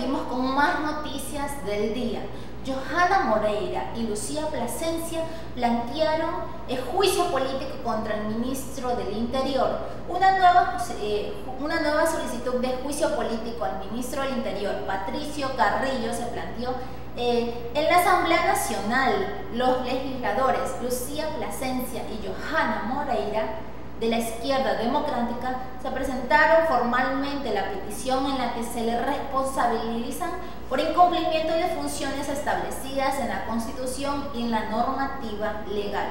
seguimos con más noticias del día. Johanna Moreira y Lucía Plasencia plantearon el juicio político contra el ministro del Interior. Una nueva solicitud de juicio político al ministro del Interior, Patricio Carrillo, se planteó en la Asamblea Nacional. Los legisladores Lucía Plasencia y Johanna Moreira de la izquierda democrática se presentaron formalmente la petición en la que se les responsabilizan por incumplimiento de funciones establecidas en la Constitución y en la normativa legal.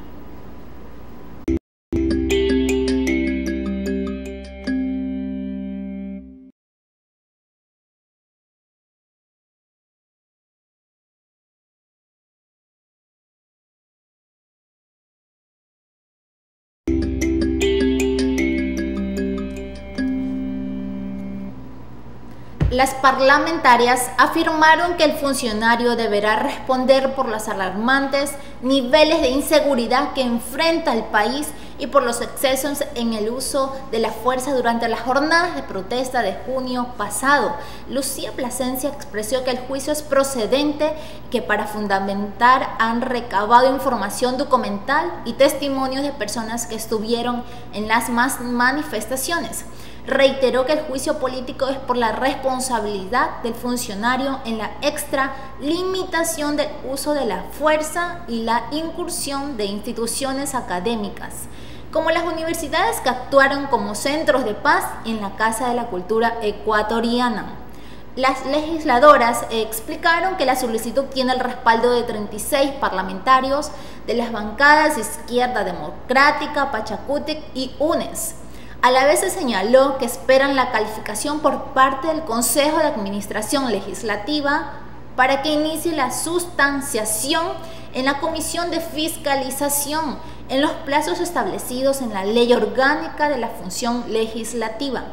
Las parlamentarias afirmaron que el funcionario deberá responder por los alarmantes niveles de inseguridad que enfrenta el país y por los excesos en el uso de la fuerza durante las jornadas de protesta de junio pasado. Lucía Plasencia expresó que el juicio es procedente, que para fundamentar han recabado información documental y testimonios de personas que estuvieron en las manifestaciones. Reiteró que el juicio político es por la responsabilidad del funcionario en la extralimitación del uso de la fuerza y la incursión de instituciones académicas, como las universidades que actuaron como centros de paz en la Casa de la Cultura Ecuatoriana. Las legisladoras explicaron que la solicitud tiene el respaldo de 36 parlamentarios de las bancadas de Izquierda Democrática, Pachacutic y UNES. A la vez se señaló que esperan la calificación por parte del Consejo de Administración Legislativa para que inicie la sustanciación en la Comisión de Fiscalización en los plazos establecidos en la Ley Orgánica de la Función Legislativa.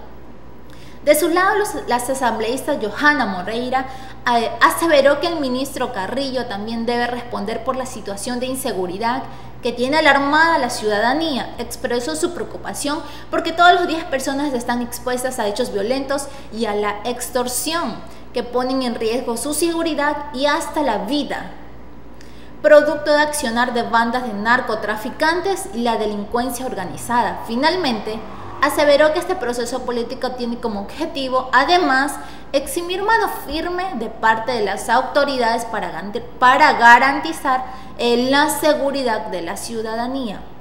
De su lado, las asambleístas Johanna Moreira aseveró que el ministro Carrillo también debe responder por la situación de inseguridad que tiene alarmada a la ciudadanía. Expresó su preocupación porque todos los días personas están expuestas a hechos violentos y a la extorsión que ponen en riesgo su seguridad y hasta la vida, producto de accionar de bandas de narcotraficantes y la delincuencia organizada. Finalmente, aseveró que este proceso político tiene como objetivo, además, eximir mano firme de parte de las autoridades para garantizar la seguridad de la ciudadanía.